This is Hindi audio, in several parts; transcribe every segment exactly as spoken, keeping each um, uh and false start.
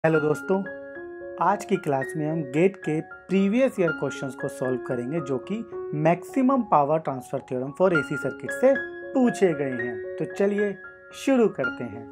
हेलो दोस्तों, आज की क्लास में हम गेट के प्रीवियस ईयर क्वेश्चंस को सॉल्व करेंगे जो कि maximum power transfer theorem for AC circuit से पूछे गए हैं। तो चलिए शुरू करते हैं।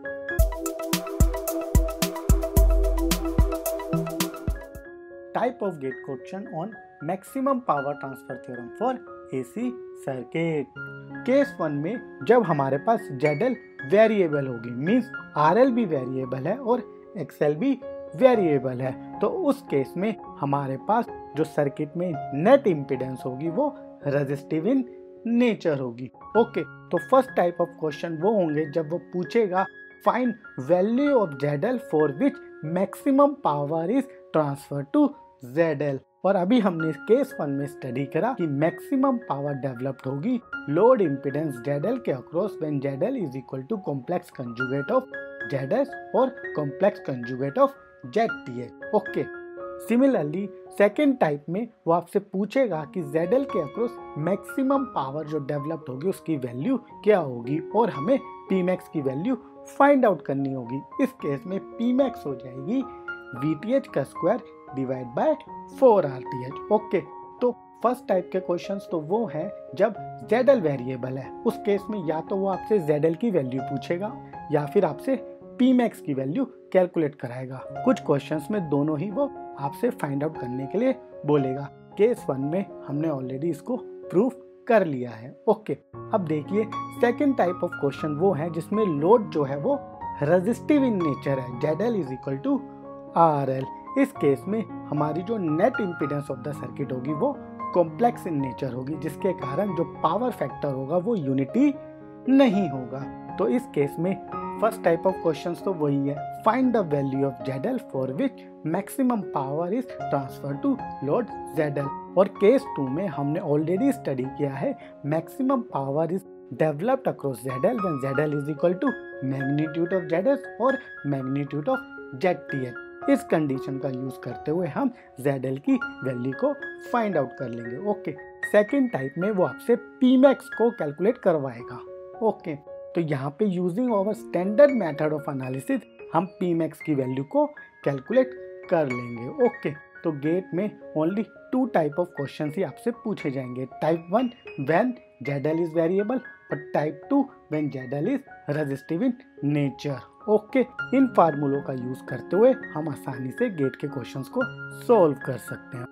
Type of GATE question on maximum power transfer theorem for AC circuit. Case one में जब हमारे पास जेडएल वेरिएबल होगी, मींस आरएल भी वेरिएबल है और एक्सएल भी वेरिएबल है, तो उस केस में हमारे पास जो सर्किट में नेट इम्पीडेंस होगी वो रेजिस्टिव इन नेचर होगी। ओके, तो फर्स्ट टाइप ऑफ क्वेश्चन वो होंगे जब वो पूछेगा find value of ZL for which maximum power is transfer to ZL. और अभी हमने केस वन में स्टडी करा कि मैक्सिमम पावर डेवलप्ड होगी लोड इम्पीडेंस जेडएल के across when ZL is equal to complex conjugate of ZS और complex conjugate of ZTH. Okay, similarly second type में वो आपसे पूछेगा कि जेडएल के अक्रॉस मैक्सिमम पावर जो डेवलप्ड होगी उसकी वैल्यू क्या होगी और हमें पीमैक्स की वैल्यू फाइंड आउट करनी होगी। इस केस में पीमैक्स हो जाएगी वीटीएच का square divide by four RTH. Okay, तो फर्स्ट टाइप के क्वेश्चंस तो वो हैं जब जेडएल वेरिएबल है, उस केस में या तो वो आपसे जेडएल की वैल्यू पूछेगा या फिर आपसे पीमैक्स की वैल्यू कैलकुलेट कराएगा। कुछ क्वेश्चंस में दोनों ही वो आपसे फाइंड आउट करने के लिए बोलेगा। केस वन में हमने ऑलरेडी इसको प्रूफ कर लिया है। ओके, अब देखिए सेकंड टाइप ऑफ क्वेश्चन वो है जिसमें लोड जो है वो रेजिस्टिव इन नेचर है, ZL is equal to RL. इस केस में हमारी जो net impedance of the circuit होगी वो कॉम्प्लेक्स इन नेचर होगी, जिसके कारण जो पावर फैक्टर होगा वो यूनिटी नहीं होगा। तो इस केस में फर्स्ट टाइप ऑफ क्वेश्चंस तो वही है, find the value of ZL for which maximum power is transfer to load ZL. और केस टू में हमने ऑलरेडी स्टडी किया है maximum power is developed across ZL when ZL is equal to magnitude of ZS और मैग्नीट्यूड ऑफ जेडटीएच। इस कंडीशन का यूज करते हुए हम जेडएल की वैल्यू को फाइंड आउट कर लेंगे। ओके, सेकेंड टाइप में वो आपसे पीमैक्स को कैलकुलेट करवाएगा। ओके, तो यहाँ पे using our standard method of analysis हम पीमैक्स की वैल्यू को कैलकुलेट कर लेंगे। ओके, तो गेट में only two type of questions ही आपसे पूछे जाएंगे, type one when ZL is variable और type two when ZL is resistive in nature. Okay, इन फार्मूलों का यूज करते हुए हम आसानी से गेट के क्वेश्चंस को सॉल्व कर सकते हैं।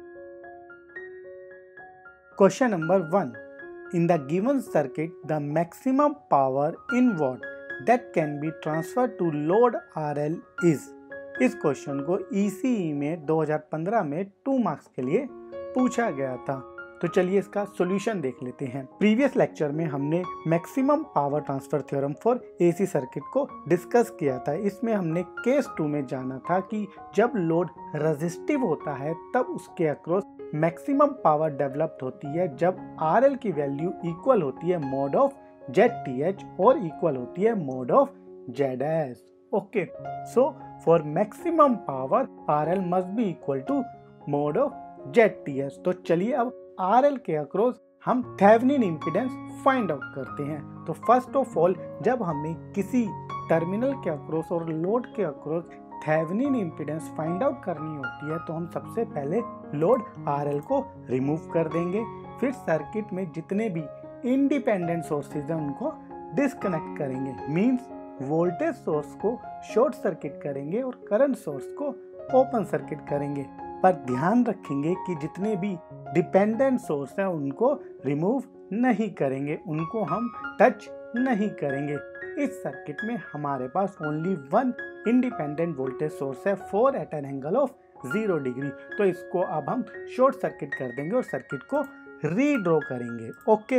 Question number one, in the given circuit the maximum power in watt that can be transferred to load R L is। इस क्वेश्चन को ई सी ई में दो हज़ार पंद्रह में टू मार्क्स के लिए पूछा गया था। तो चलिए इसका सॉल्यूशन देख लेते हैं। प्रीवियस लेक्चर में हमने maximum power transfer theorem for AC circuit को डिस्कस किया था। इसमें हमने केस टू में जाना था कि जब लोड रेजिस्टिव होता है तब उसके अक्रॉस मैक्सिमम पावर डेवलप्ड होती है जब आरएल की वैल्यू इक्वल होती है मोड ऑफ जेडटीएच और इक्वल होती है mode of ZS. Okay, so for maximum power RL must be equal to mode of ZTH. तो चलिए अब आरएल के अक्रॉस हम थेवेनिन इम्पीडेंस फाइंड आउट करते हैं। तो फर्स्ट ऑफ ऑल जब हमें किसी टर्मिनल के अक्रॉस और लोड के across Thevenin impedance find out करनी होती है तो हम सबसे पहले लोड आरएल को रिमूव कर देंगे, फिर सर्किट में जितने भी इंडिपेंडेंट सोर्सेज हैं उनको डिस्कनेक्ट करेंगे, मींस वोल्टेज सोर्स को शॉर्ट सर्किट करेंगे और करंट सोर्स को ओपन सर्किट करेंगे। पर ध्यान रखेंगे कि जितने भी डिपेंडेंट सोर्स हैं उनको रिमूव नहीं करेंगे, उनको हम टच नहीं करेंगे। इस सर्किट में हमारे पास only one independent voltage source है four at an angle of zero degree. तो इसको अब हम शॉर्ट सर्किट कर देंगे और सर्किट को रीड्रॉ करेंगे। ओके,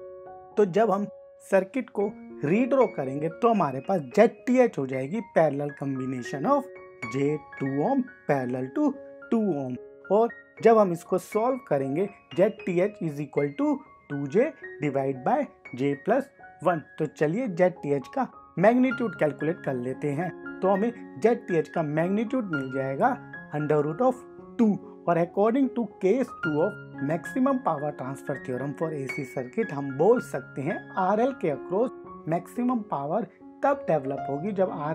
तो जब हम सर्किट को रीड्रॉ करेंगे तो हमारे पास जेडटीएच हो जाएगी parallel combination of J two ohm parallel to two ohm. और जब हम इसको सॉल्व करेंगे ZTH is equal to two J divide by J plus one. तो चलिए जेडटीएच का मैग्नीट्यूड कैलकुलेट कर लेते हैं। तो हमें जेडटीएच का मैग्नीट्यूड मिल जाएगा अंडर रूट ऑफ टू। और according to case two of maximum power transfer theorem for AC circuit हम बोल सकते हैं आरएल के अक्रॉस मैक्सिमम पावर तब डेवलप होगी जब RL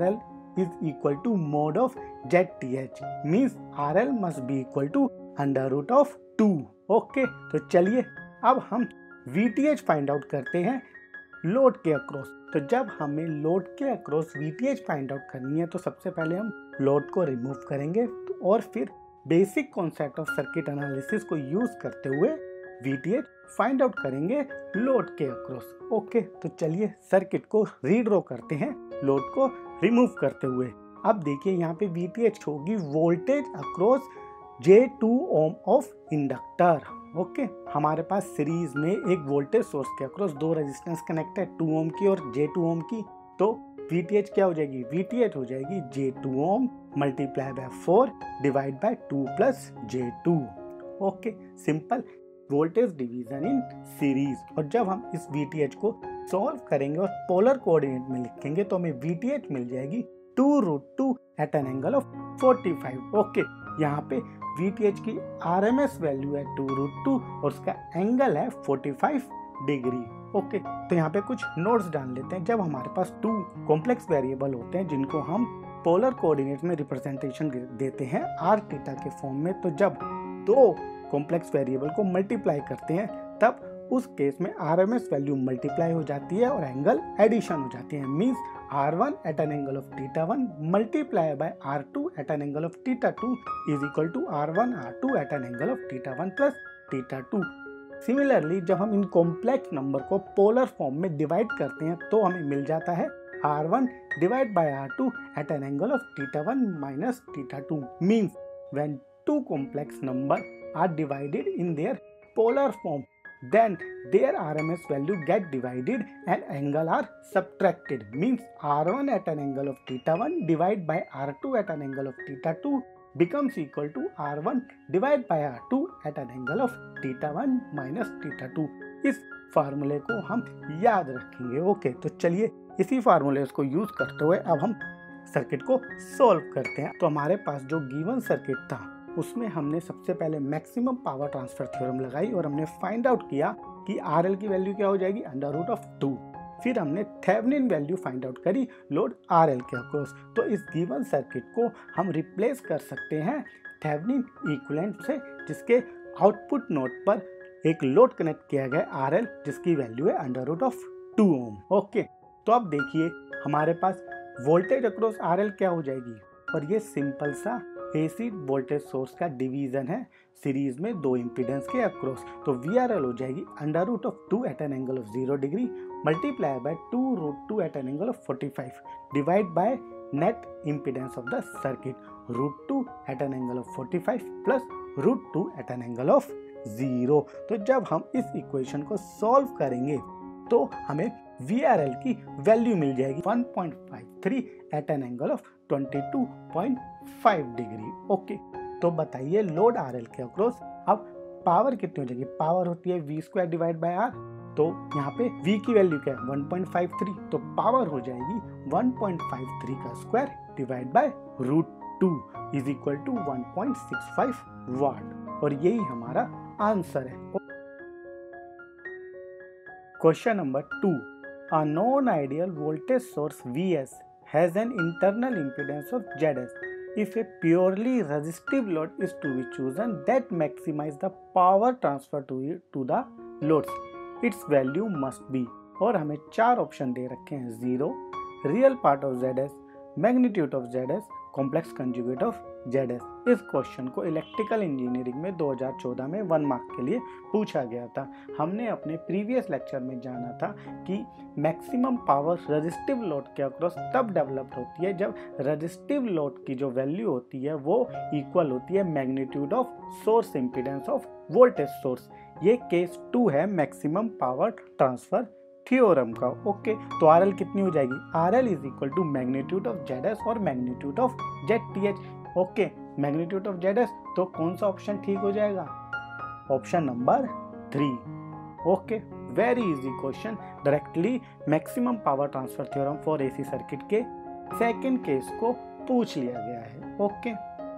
is equal to mod of Z T H, means R L must be equal to under root of two. Okay, तो चलिए अब हम V T H find out करते हैं लोड के अक्रॉस। तो जब हमें लोड के across V T H find out करनी है तो सबसे पहले हम लोड को रिमूव करेंगे और फिर basic concept of circuit analysis को यूज करते हुए V T H find out करेंगे लोड के अक्रॉस। ओके, तो चलिए सर्किट को रीड्रॉ करते हैं लोड को रिमूव करते हुए। अब देखिए यहाँ पे V T H होगी voltage across J two ohm of inductor. Okay, हमारे पास सीरीज में एक वोल्टेज सोर्स के अक्रॉस दो रेजिस्टेंस कनेक्ट है, टू ओम की और जे टू ओम की। तो V T H क्या हो जाएगी? V T H हो जाएगी J two ohm multiply by four divide by two plus J two. Okay, simple voltage division in series. और जब हम इस V T H को सॉल्व करेंगे और पोलर कोऑर्डिनेट में लिखेंगे तो हमें V T H मिल जाएगी two root two at an angle of forty five. Okay, यहाँ पे V T H की R M S वैल्यू है टू रूट टू और उसका एंगल है फोर्टी फाइव डिग्री। ओके, तो यहाँ पे कुछ नोट्स डाल लेते हैं। जब हमारे पास टू कॉम्प्लेक्स वेरिएबल होते हैं जिनको हम पोलर कोऑर्डिनेट में रिप्रेजेंटेशन देते हैं आर थीटा के फॉर्म में, तो जब दो कॉम्प्लेक्स वेरिएबल को मल्टीप्लाई करते हैं तब उस केस में R M S value multiply हो जाती है और एंगल एडिशन हो जाती है। Means R one at an angle of theta one multiply by R two at an angle of theta two is equal to R one R two at an angle of theta one plus theta two. Similarly जब हम इन कॉम्प्लेक्स नंबर को पोलर फॉर्म में डिवाइड करते हैं तो हमें मिल जाता है R one divide by R two at an angle of theta one minus theta two. Means when two complex number are divided in their polar form, then their R M S value get divided and angle are subtracted. Means R one at an angle of theta one divided by R two at an angle of theta two becomes equal to R one divided by R two at an angle of theta one minus theta two. इस फार्मूले को हम याद रखेंगे। ओके, तो चलिए इसी फार्मूले को यूज करते हुए अब हम सर्किट को सॉल्व करते हैं। तो हमारे पास जो गिवन सर्किट था उसमें हमने सबसे पहले मैक्सिमम पावर ट्रांसफर थ्योरम लगाई और हमने फाइंड आउट किया कि आर एल की वैल्यू क्या हो जाएगी? Under root of two. फिर हमने थेवेनिन वैल्यू फाइंड आउट करी लोड आर एल के अक्रॉस। तो इस गिवन सर्किट को हम रिप्लेस कर सकते हैं थेवेनिन इक्विवेलेंट से, जिसके आउटपुट नोड पर एक लोड कनेक्ट किया गया आर एल जिसकी वैल्यू है under root of two ohm. Okay, तो अब देखिए हमारे पास वोल्टेज अक्रॉस आर एल क्या हो जाएगी? और ये सिंपल सा एसी वोल्टेज सोर्स का डिवीजन है सीरीज में दो इम्पीडेंस के अक्रॉस। तो वी आर एल हो जाएगी under root of two at an angle of zero degree multiply by two root two at an angle of forty five divide by net impedance of the circuit root two at an angle of forty five plus root two at an angle of zero. तो जब हम इस इक्वेशन को सॉल्व करेंगे तो हमें वी आर एल की वैल्यू मिल जाएगी one point five three at an angle of twenty two point five degree. Okay, तो बताइए लोड आर एल के अक्रॉस अब पावर कितनी हो जाएगी? पावर होती है V square divide by R. तो यहाँ पे v की वैल्यू क्या है? One point five three. तो पावर हो जाएगी वन पॉइंट फाइव थ्री का square divide by root to is equal to one point six five watt. और यही हमारा आंसर है। Question number two, a non-ideal voltage source V S has an internal impedance of Z S. If a purely resistive load is to be chosen that maximize the power transfer to it to the loads, its value must be, और हमें चार ऑप्शन दे रखे हैं, zero, real part of Z S, magnitude of Z S, complex conjugate of Z S। इस क्वेश्चन को इलेक्ट्रिकल इंजीनियरिंग में दो हज़ार चौदह में वन मार्क के लिए पूछा गया था। हमने अपने प्रीवियस लेक्चर में जाना था कि मैक्सिमम पावर रेजिस्टिव लोड के अक्रॉस तब डेवलप्ड होती है जब रेजिस्टिव लोड की जो वैल्यू होती है वो इक्वल होती है magnitude of source impedance of voltage source. ये केस टू है मैक्सिमम पावर ट्रांसफर थ्योरम का। ओके, तो आर एल कितनी हो जाएगी? R L is equal to magnitude of Z S और magnitude of Z T H. Okay, magnitude of Z S, तो कौन सा ऑप्शन ठीक हो जाएगा? Option number three. Okay, very easy question. Directly maximum power transfer theorem for AC circuit के सेकंड केस को पूछ लिया गया है। Okay,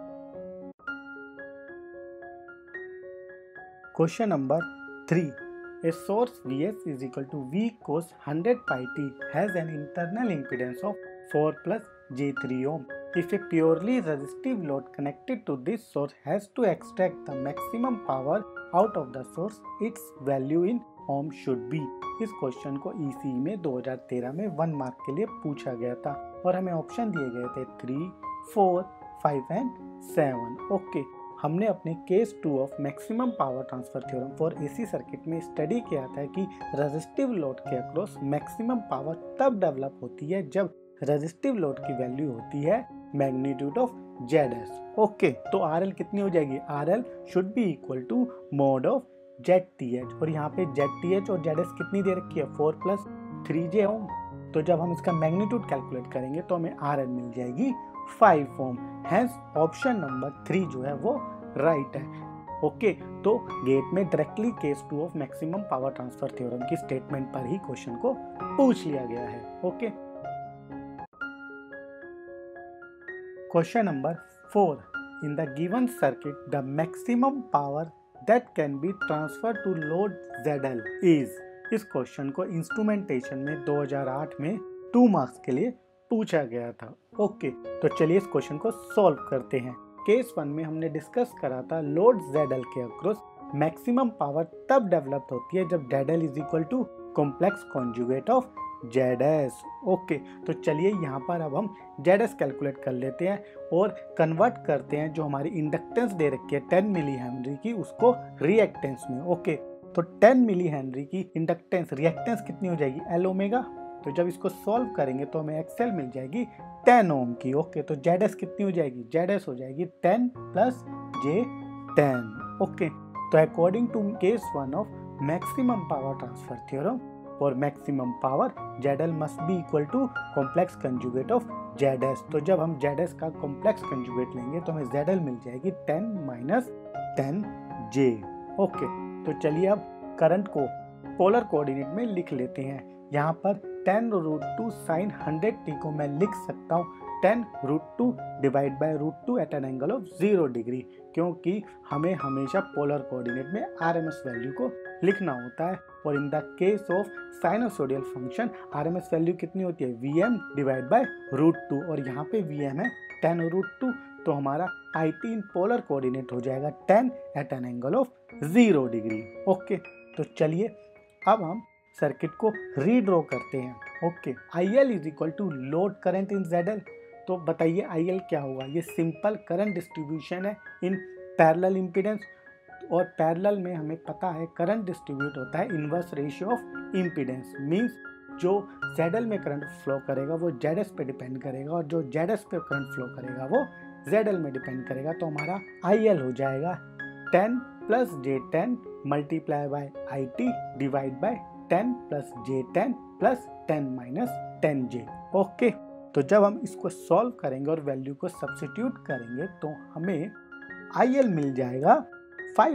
question number three, a source V S is equal to V cos one hundred pi t has an internal impedance of four plus J three ohm. If a purely resistive load connected to this source has to extract the maximum power out of the source, its value in ohm should be. इस क्वेश्चन को ई सी ई में दो हज़ार तेरह में वन मार्क के लिए पूछा गया था और हमें ऑप्शन दिए गए थे three, four, five and seven. Okay, हमने अपने case two of maximum power transfer theorem for AC circuit में स्टडी किया था कि रेजिस्टिव लोड के अक्रॉस मैक्सिमम पावर तब डेवलप होती है जब रेजिस्टिव लोड की वैल्यू होती है magnitude of Z S. Okay, तो आर एल कितनी हो जाएगी? R L should be equal to mode of Z T H, और यहाँ पे जेड टी एच और जेड एस कितनी दे रखी है? Four plus three J ohm. तो जब हम इसका मैग्नीट्यूड कैलकुलेट करेंगे तो हमें आर एल मिल जाएगी five ohm. Hence option number three जो है वो राइट है. ओके, तो गेट में directly case two of maximum power transfer theorem की स्टेटमेंट पर ही क्वेश्चन को पूछ लिया गया है. Okay, question number four. In the given circuit, the maximum power that can be transferred to load Z L is. इस क्वेश्चन को इंस्ट्रूमेंटेशन में दो हज़ार आठ में टू मार्क्स के लिए पूछा गया था. ओके, तो चलिए इस क्वेश्चन को सॉल्व करते हैं. केस वन में हमने डिस्कस करा था लोड Z L के अक्रॉस मैक्सिमम पावर तब डेवलप होती है जब Z L is equal to complex conjugate of Z S. Okay, तो चलिए यहाँ पर अब हम जेड एस कैलकुलेट कर लेते हैं और कन्वर्ट करते हैं जो हमारी इंडक्टेंस दे रखी है टेन मिली हेनरी की, उसको रिएक्टेंस में. ओके, तो टेन मिली हेनरी की इंडक्टेंस रिएक्टेंस कितनी हो जाएगी? L omega. तो जब इसको सॉल्व करेंगे तो हमें एक्सएल मिल जाएगी टेन ओम की. ओके, तो जेड एस कितनी हो जाएगी? जेड एस हो जाएगी ten plus J ten. Okay, तो according to case one of maximum power transfer theorem, for maximum power Z L must be equal to complex conjugate of Z S. तो जब हम Z S का complex conjugate लेंगे तो हमें Z L मिल जाएगी ten minus ten J. Okay, तो चलिए अब करंट को पोलर कोऑर्डिनेट में लिख लेते हैं. यहाँ पर ten root two sine hundred T को मैं लिख सकता हूँ ten root two divide by root two at an angle of zero degree, क्योंकि हमें हमेशा पोलर कोऑर्डिनेट में आरएमएस वैल्यू को लिखना होता है. और in the case of sinusoidal function RMS value कितनी होती है? VM divide by root two, और यहाँ पे वीएम है टेन रूट टू. तो हमारा I T in polar coordinate हो जाएगा ten at an angle of zero degree. Okay, तो चलिए अब हम सर्किट को रीड्रॉ करते हैं. Okay, I L is equal to load current in Z L. तो बताइए आई एल क्या होगा? ये सिंपल करंट डिस्ट्रीब्यूशन है इन पैरेलल इम्पीडेंस, और पैरेलल में हमें पता है करंट डिस्ट्रीब्यूट होता है inverse ratio of impedance. Means जो Z L में करंट फ्लो करेगा वो Z S पे डिपेंड करेगा, और जो Z S पे करंट फ्लो करेगा वो Z L में डिपेंड करेगा. तो हमारा आई एल हो जाएगा ten plus J ten multiply by I T divide by ten plus J ten plus ten minus ten J. Okay, तो जब हम इसको सॉल्व करेंगे और वैल्यू को सब्स्टिट्यूट करेंगे तो हमें आई एल मिल जाएगा five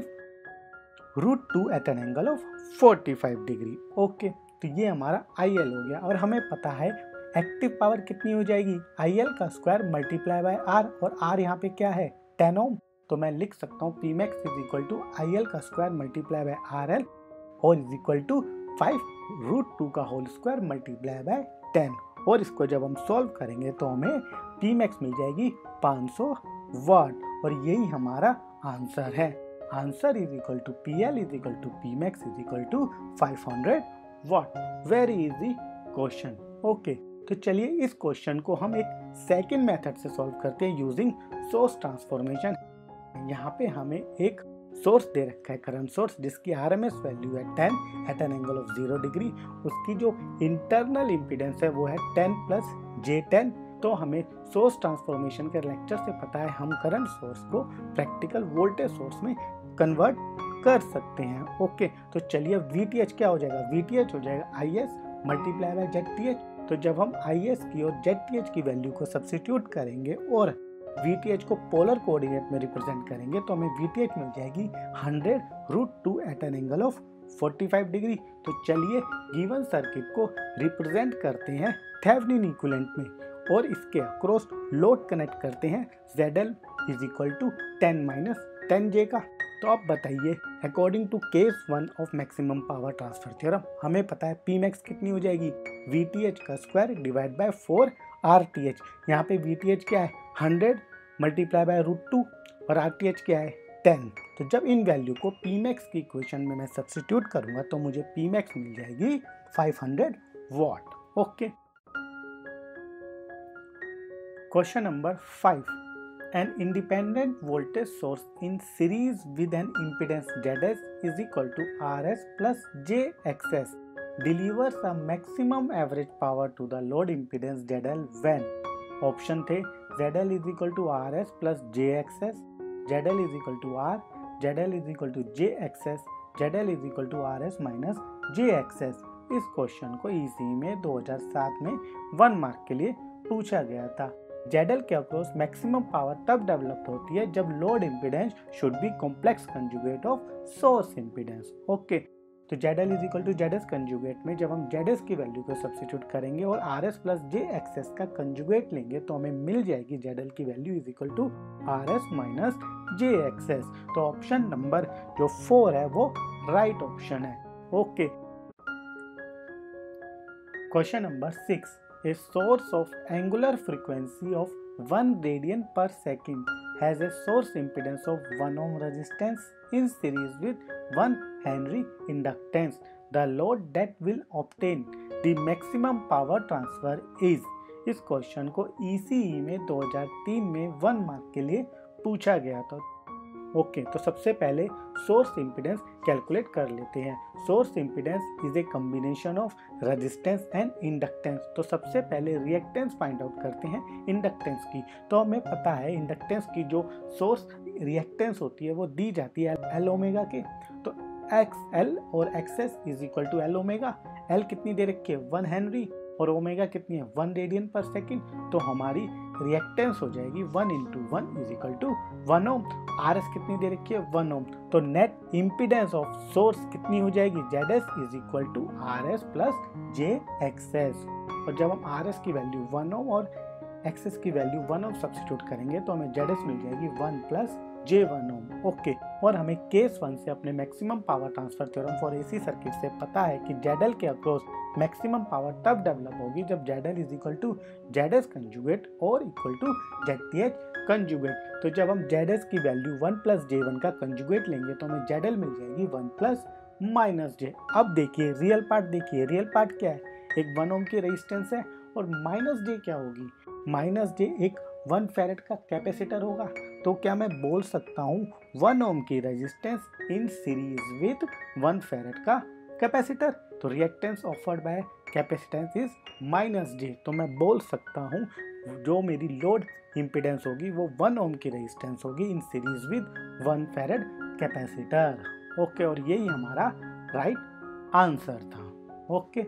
root two at an angle of forty five degree. Okay, तो ये हमारा आई एल हो गया. और हमें पता है एक्टिव पावर कितनी हो जाएगी? आई एल का स्क्वायर मल्टीप्लाई बाय आर, और आर यहाँ पे क्या है? Ten ohm. तो मैं लिख सकता हूँ P max is equal to I L का square multiply by R L और is equal to five root two का whole square multiply by ten. और इसको जब हम सॉल्व करेंगे तो हमें पी मैक्स मिल जाएगी पाँच सौ वाट, और यही हमारा आंसर है. Answer is equal to P L is equal to P max is equal to five hundred watt. Very easy question. Okay, तो चलिए इस क्वेश्चन को हम एक सेकंड मेथड से सॉल्व करते हैं यूजिंग सोर्स ट्रांसफॉर्मेशन. यहाँ पे हमें एक सोर्स दे रखा है करंट सोर्स जिसकी आरएमएस वैल्यू है ten at an angle of zero degree. उसकी जो इंटरनल इम्पीडेंस है वो है टेन प्लस जे टेन. तो हमें सोर्स ट्रांसफॉर्मेशन के लेक्चर से पता है हम करंट सोर्स को प्रैक्टिकल वोल्टेज सोर्स में कन्वर्ट कर सकते हैं. ओके, तो चलिए वी टी एच क्या हो जाएगा? वी टी एच हो जाएगा I S multiply by Z T H. तो जब हम आई एस की और जेड टी एच की वैल्यू को सब्स्टिट्यूट करेंगे और वी टी एच को पोलर कोऑर्डिनेट में रिप्रेजेंट करेंगे तो हमें वी टी एच मिल जाएगी hundred root two at an angle of forty five degree. तो चलिए गिवन सर्किट को रिप्रेजेंट करते हैं थेवेनिन इक्विवेलेंट में और इसके अक्रॉस लोड कनेक्ट करते हैं Z L is equal to ten minus ten J का. तो आप बताइए according to case one of maximum power transfer theorem हमें पता है पी मैक्स कितनी हो जाएगी? वी टी एच का square divide by four R T H, यहाँ पे वी टी एच क्या है hundred multiply by root two और आर टी एच क्या है टेन। तो जब इन वैल्यू को पी मैक्स की इक्वेशन में मैं सब्स्टिट्यूट करूंगा तो मुझे पी मैक्स मिल जाएगी five hundred watt. Okay, question number five, an independent voltage source in series with an impedance Z S is equal to R S plus J X S delivers a maximum average power to the load impedance Z L when option थे Z L is equal to R S plus J X S, Z L is equal to R, Z L is equal to J X S, Z L is equal to R S minus J X S। इस क्वेश्चन को इसी में दो हज़ार सात में वन मार्क के लिए पूछा गया था। Z L के अक्रॉस मैक्सिमम पावर तब डेवलप होती है जब load impedance should be complex conjugate of source impedance. Okay, तो Z L is equal to Z S conjugate में जब हम Z S की वैल्यू को सब्स्टिट्यूट करेंगे और R S plus J X S का कंजुगेट लेंगे तो हमें मिल जाएगी Z L की value is equal to R S minus J X S। तो ऑप्शन नंबर जो फोर है वो राइट ऑप्शन है। Okay, question number six, a source of angular frequency of one radian per second has a source impedance of one ohm resistance in series with one henry inductance. The load that will obtain the maximum power transfer is। इस क्वेश्चन को ई सी ई में दो हज़ार तीन में वन मार्क के लिए पूछा गया था। ओके okay, तो सबसे पहले सोर्स इम्पीडेंस कैलकुलेट कर लेते हैं। Source impedance is a combination of resistance and inductance. तो सबसे पहले रिएक्टेंस फाइंड आउट करते हैं इंडक्टेंस की। तो हमें पता है इंडक्टेंस की जो सोर्स रिएक्टेंस होती है वो दी जाती है एल ओमेगा के। तो एक्स एल और XS is equal to L omega. L कितनी दे रखी है वन हेनरी और ओमेगा कितनी है वन रेडियन पर सेकेंड। तो हमारी रिएक्टेंस हो जाएगी one into one is equal to one ohm. R S कितनी दे रखी है वन ओम। तो नेट इम्पीडेंस ऑफ सोर्स कितनी हो जाएगी Z S is equal to R S plus J X S. और जब हम आर एस की वैल्यू वन ओम और एक्सेस की वैल्यू वन ओम सब्स्टिट्यूट करेंगे तो हमें जेड एस मिल जाएगी one plus J one ohm. Okay, और हमें केस वन से अपने maximum power transfer theorem for AC circuit से पता है कि जेड एल के अक्रॉस मैक्सिमम पावर तब डेवलप होगी जब Z L is equal to Z S conjugate और equal to Z T H conjugate. तो जब हम Z S की value one plus J one का कंजुगेट लेंगे तो हमें Z L मिल जाएगी वन प्लस माइनस जे। अब देखिए रियल पार्ट, देखिए रियल पार्ट क्या है, एक वन ओम की रेजिस्टेंस है और माइनस जे क्या होगी, माइनस जे एक वन फैरेड का कैपेसिटर होगा। तो क्या मैं बोल सकता हूँ वन ओम की resistance in series with one farad का कैपेसिटर। तो reactance offered by capacitance is minus J. तो मैं बोल सकता हूँ जो मेरी लोड इम्पीडेंस होगी वो वन ओम की रेजिस्टेंस होगी in series with one farad capacitor. Okay, और यही हमारा राइट आंसर था। Okay,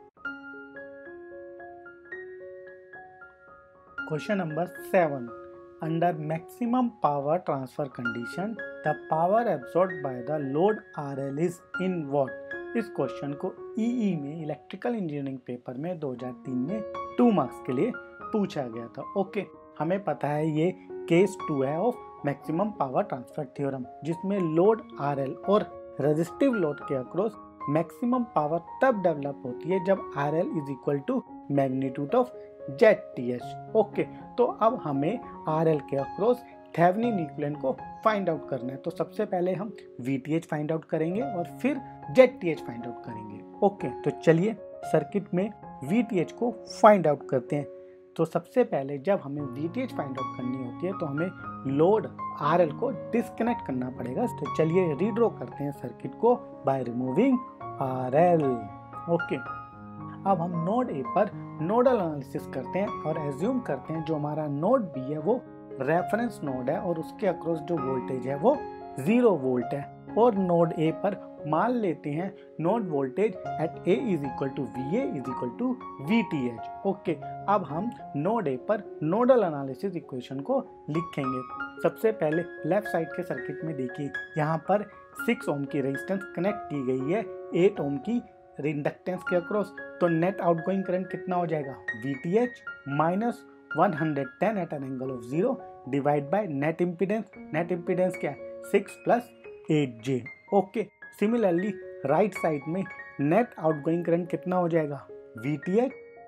question number seven, under maximum power transfer condition the power absorbed by the load R L is in watt. इस क्वेश्चन को ईई में इलेक्ट्रिकल इंजीनियरिंग पेपर में दो हज़ार तीन में टू मार्क्स के लिए पूछा गया था। ओके, हमें पता है ये केस टू है of maximum power transfer theorem जिसमें लोड आरएल और रेजिस्टिव लोड के अक्रॉस मैक्सिमम पावर तब डेवलप होती है जब RL is equal to magnitude of Z T H. Okay, तो अब हमें आरएल के अक्रॉस थेवेनिन इक्विवेलेंट को फाइंड आउट करना है। तो सबसे पहले हम V T H find out करेंगे और फिर Z T H find out करेंगे। ओके, तो चलिए सर्किट में वी टी एच को फाइंड आउट करते हैं। तो सबसे पहले जब हमें V T H find out करनी होती है तो हमें लोड आरएल को डिस्कनेक्ट करना पड़ेगा। तो चलिए रीड्रॉ करते हैं सर्किट को बाय रिमूविंग आरएल। ओके, अब हम नोड ए पर नोडल एनालिसिस करते हैं और एज्यूम करते हैं जो हमारा नोड बी है वो रेफरेंस नोड है और उसके अक्रॉस जो वोल्टेज है वो जीरो वोल्ट है। और नोड ए पर मान लेते हैं node voltage at A is equal to V A is equal to V T H. Okay, अब हम नोड ए पर नोडल एनालिसिस इक्वेशन को लिखेंगे। सबसे पहले लेफ्ट साइड के सर्किट में देखिए, यहाँ पर सिक्स ओम की रेजिस्टेंस कनेक्ट की गई है एट ओम की इंडक्टेंस के अक्रॉस। तो नेट आउटगोइंग करंट कितना हो जाएगा V T H minus one hundred ten at an angle of zero divide by net impedance. Net impedance क्या है six plus eight J. Okay, similarly right side में नेट आउटगोइंग करंट कितना हो जाएगा V T H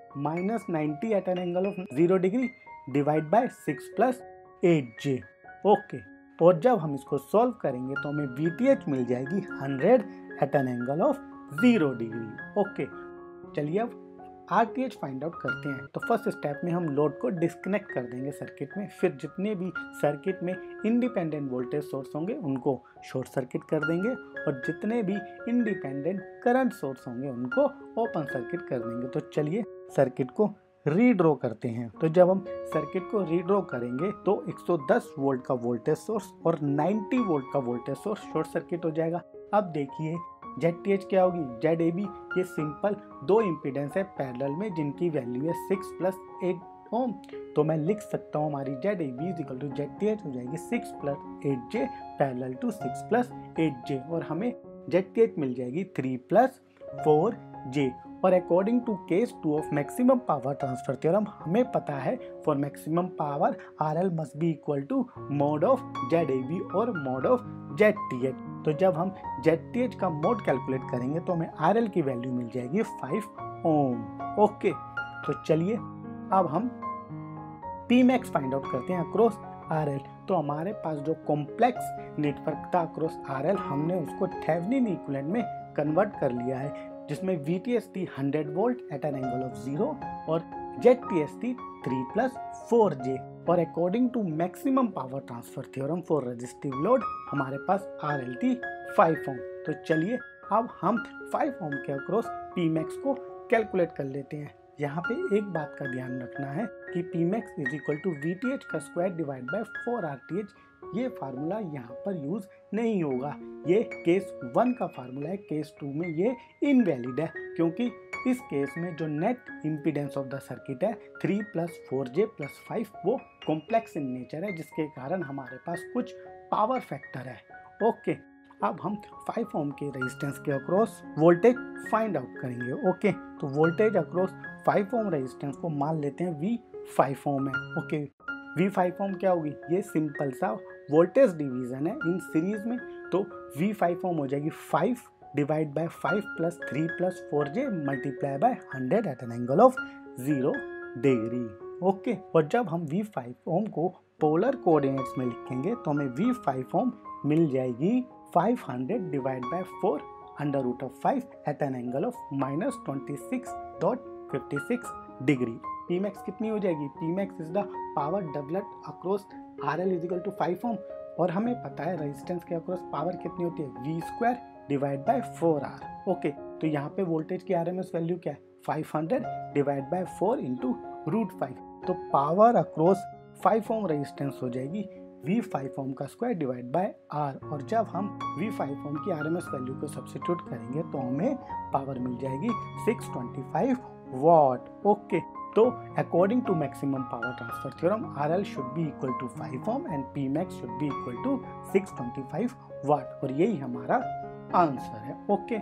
minus ninety at an angle of zero degree divide by six plus eight J. Okay, और जब हम इसको सॉल्व करेंगे तो हमें वी टी एच मिल जाएगी hundred at an angle of zero degree. Okay, चलिए अब R T H find out करते हैं। तो फर्स्ट स्टेप में हम लोड को डिस्कनेक्ट कर देंगे सर्किट में, फिर जितने भी सर्किट में इंडिपेंडेंट वोल्टेज सोर्स होंगे उनको शॉर्ट सर्किट कर देंगे और जितने भी इंडिपेंडेंट करंट सोर्स होंगे उनको ओपन सर्किट कर देंगे। तो चलिए सर्किट को रीड्रॉ करते हैं। तो जब हम सर्किट को रीड्रॉ करेंगे तो एक सौ दस वोल्ट का वोल्टेज सोर्स और नब्बे वोल्ट का वोल्टेज सोर्स शॉर्ट सर्किट हो जाएगा। अब देखिए जेड टी एच क्या होगी, जेड ए बी, ये सिंपल दो इम्पीडेंस है पैरेलल में जिनकी वैल्यू है सिक्स प्लस एट ओम। तो मैं लिख सकता हूँ हमारी Z A B is equal to Z T H हो जाएगी six plus eight J parallel to six plus eight J, और हमें जेड टी एच मिल जाएगी थ्री प्लस फोर जे। और according to case two of maximum power transfer theorem हमें पता है for maximum power R L must be equal to mode of Z A B और mod of Z T H. तो जब हम जेड टी एच का मोड कैलकुलेट करेंगे तो हमें आर एल की वैल्यू मिल जाएगी फाइव ओम। ओके, तो चलिए अब हम पी मैक्स फाइंड आउट करते हैं अक्रॉस आर एल। तो हमारे पास जो कॉम्प्लेक्स नेटवर्क था अक्रॉस आर एल, हमने उसको थेवेनिन इक्विवेलेंट में कन्वर्ट कर लिया है, जिसमें वी टी एस थी hundred volt at an angle of zero और जेड टी एस थी थ्री प्लस फोर जे। और according to maximum power transfer theorem for resistive load हमारे पास आर एल थी फाइव ओम। तो चलिए अब हम फाइव ओम के अक्रॉस पी मैक्स को कैलकुलेट कर लेते हैं। यहाँ पे एक बात का ध्यान रखना है कि P max is equal to V T H का square divide by four R T H. ये फार्मूला यहाँ पर यूज नहीं होगा, ये केस वन का फार्मूला है। केस टू में ये इनवैलिड है क्योंकि इस केस में जो net impedance of the circuit है three plus four J plus five वो कॉम्प्लेक्स इन नेचर है, जिसके कारण हमारे पास कुछ पावर फैक्टर है। ओके, अब हम फाइव ओम के रेजिस्टेंस के अक्रॉस वोल्टेज फाइंड आउट करेंगे। ओके, तो voltage across five ohm resistance को मान लेते हैं वी फाइव ओम है। ओके, वी फाइव ओम क्या होगी, ये सिंपल सा वोल्टेज डिवीजन है इन सीरीज में। तो वी फाइव ओम हो जाएगी five divide by five plus three plus four J multiply by hundred at an angle of zero degree. Okay, और जब हम वी फाइव ओम को पोलर कोऑर्डिनेट्स में लिखेंगे तो हमें वी फाइव ओम मिल जाएगी five hundred divide by four under root of five at an angle of minus twenty six dot fifty six degree. P max कितनी हो जाएगी, P max is the power developed across R L is equal to five ohm, और हमें पता है रेजिस्टेंस के अक्रॉस पावर कितनी होती है V square divide by four R. Okay, तो यहाँ पे वोल्टेज की आरएमएस वैल्यू क्या है five hundred divide by four into root five. तो power across five ohm resistance हो जाएगी वी फाइव ओम का स्क्वायर डिवाइड बाय आर, और जब हम वी फाइव ओम की आरएमएस वैल्यू को सब्स्टिट्यूट करेंगे तो हमें पावर मिल जाएगी six twenty five watt. Okay, तो according to maximum power transfer theorem R L should be equal to five ohm and P max should be equal to six twenty five watt, और यही हमारा आंसर है। ओके,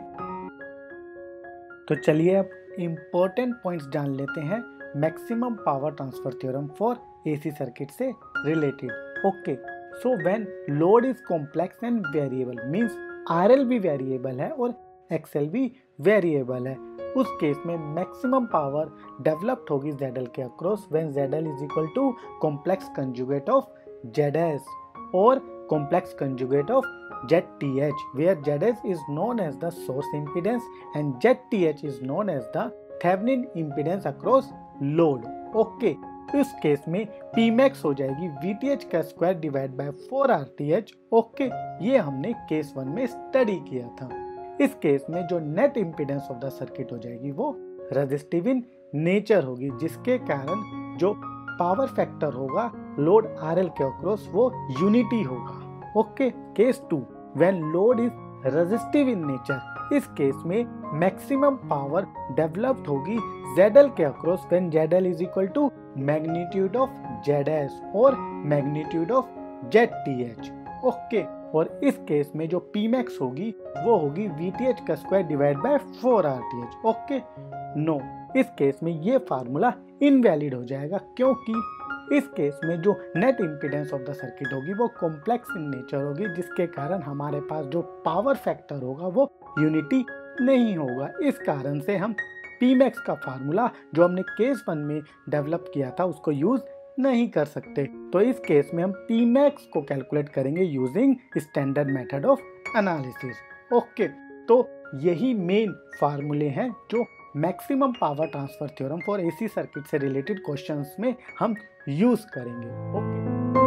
तो चलिए अब इम्पोर्टेंट पॉइंट्स जान लेते हैं maximum power transfer theorem for AC circuit से related. Okay, so when load is complex and variable means RL भी वेरिएबल है और एक्सएल भी वेरिएबल है, उस केस में मैक्सिमम पावर डेवलप्ड होगी जेडएल के across when ZL is equal to complex conjugate of ZS और complex conjugate of ZTH, where Z S is known as the source impedance and Z T H is known as the Thevenin impedance across load. Okay, इस केस में P max हो जाएगी V T H का square divide by four R T H। Okay, ये हमने केस वन में स्टडी किया था। इस केस में जो net impedance of the circuit हो जाएगी वो रेजिस्टिव इन नेचर होगी, जिसके कारण जो पावर फैक्टर होगा लोड आर एल के अक्रॉस वो यूनिटी होगा। Okay, case two when load is resistive in nature, इस केस में मैक्सिमम पावर डेवलप्ड होगी Z L के across when Z L is equal to magnitude of Z S और magnitude of Z T H। Okay, और इस केस में जो P max होगी वो होगी V T H का square divide by four R T H। Okay, no, इस केस में ये फार्मूला इनवैलिड हो जाएगा क्योंकि इस केस में जो net impedance of the circuit होगी वो कॉम्प्लेक्स इन नेचर होगी, जिसके कारण हमारे पास जो पावर फैक्टर होगा वो यूनिटी नहीं होगा। इस कारण से हम पी मैक्स का फार्मूला जो हमने केस वन में डेवलप किया था उसको यूज नहीं कर सकते। तो इस केस में हम पी मैक्स को कैलकुलेट करेंगे using standard method of analysis. Okay, तो यही मेन फार्मूले हैं जो maximum power transfer theorem for AC circuit से रिलेटेड क्वेश्चंस में हम यूज करेंगे। ओके।